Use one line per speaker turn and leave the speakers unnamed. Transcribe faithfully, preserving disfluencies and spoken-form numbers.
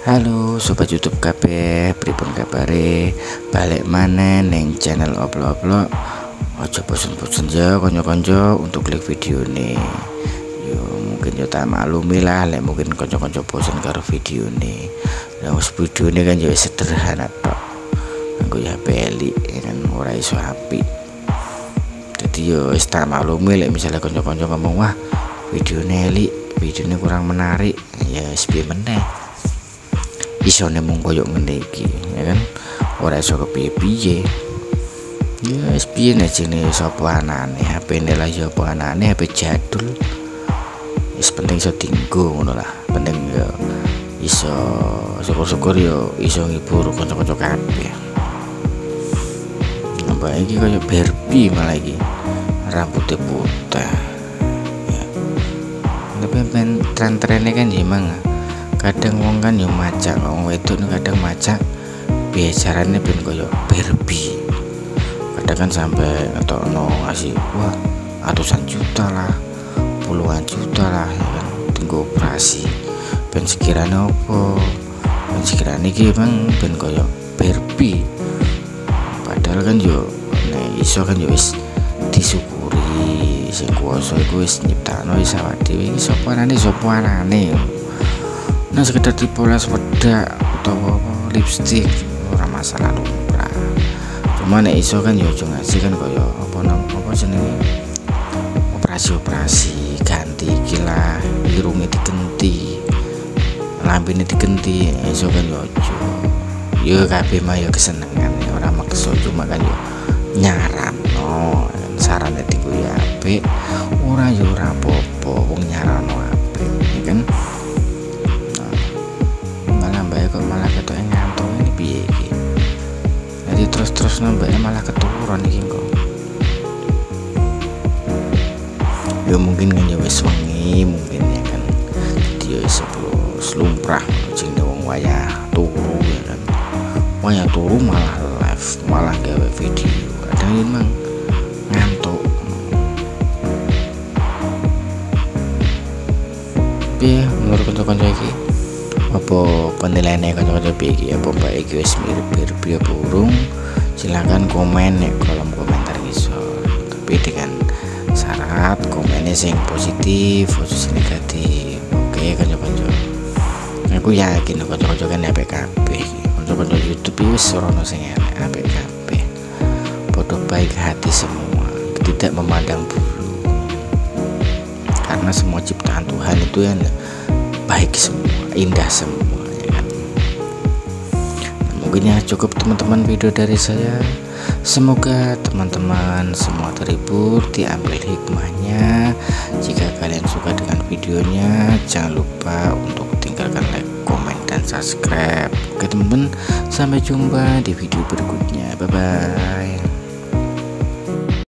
Halo sobat YouTube kabeh, pripun kabare? Balik maneh ning channel Oplo-oplo. Aja bosen-bosen ya kanca-kanca untuk klik video nih. Yo mungkin yo tak maklumi lah lek mungkin kanca-kanca bosen karo video nih. Nah wis video ini kan yo sederhana tok. Nggo ya H P elik kan ora iso apik. Jadi yo wis tak maklumi lek misalnya kanca-kanca ngomong wah videone elik, videone kurang menarik, ya wis piye meneh. Isone mung koyo ngene iki ya kan ora iso kepiye-piye ya wis piye nek jenenge sapa anane H P-ne lah ya apa anane H P jadul wis penting iso dienggo ngono lah penting ya iso syukur-syukur ya iso ngibur kanca-kanca kabeh nambah iki koyo Barbie malah iki rambutnya putih ya tapi ben tren-trennya kan emang kadang wong kan yo macak wong wedok kadang macak biasanya ben koyo Barbie kadang kan sampai ngetokno ngasih wah ratusan juta lah puluhan juta lah ya kan tinggal operasi ben sekiranya opo ben sekiranya iki emang ben koyo Barbie padahal kan yo nek iso kan yo wis disyukuri sing kuwasa iku wis nyiptakno wis awake dhewe iki sapa anane sapa anane nah sekedar dipoles wedak atau lipstick orang masalah lumrah cuma nek iso kan ya aja ngasih kan kaya apa nang apa jenenge operasi-operasi ganti iki lah irunge digenti lambene digenti iso kan ya aja ya kabeh mah ya kesenengan ora maksa cuma kan ya nyaran no sarane diku ya apik ora ya ora apa-apa wong nyarano apik ya kan kok malah ketok ngantuk ini piye iki jadi terus-terus nambahnya malah keturun iki kok ya mungkin kan ya wis wengi mungkin ya kan jadi ya wis slumprah jenenge wong wayah turu ya kan wayah turu malah live malah gawe video kadang emang ngantuk piye menurut kanca-kanca iki apa penilaiannya kanca-kanca iki apa mbak iki wis mirip Barbie apa urung silahkan komen nek kolom komentar ngisor tapi dengan syarat komennya sing positif khusus negatif oke kanca-kanca aku yakin kanca-kanca kan H P kabeh kanca-kanca YouTube wis ora sing elek H P kabeh padha baik hati semua tidak memandang bulu karena semua ciptaan Tuhan itu yang baik semua indah semua ya kan nah, mungkin ya cukup teman-teman video dari saya semoga teman-teman semua terhibur diambil hikmahnya jika kalian suka dengan videonya jangan lupa untuk tinggalkan like komen dan subscribe oke teman-teman sampai jumpa di video berikutnya bye bye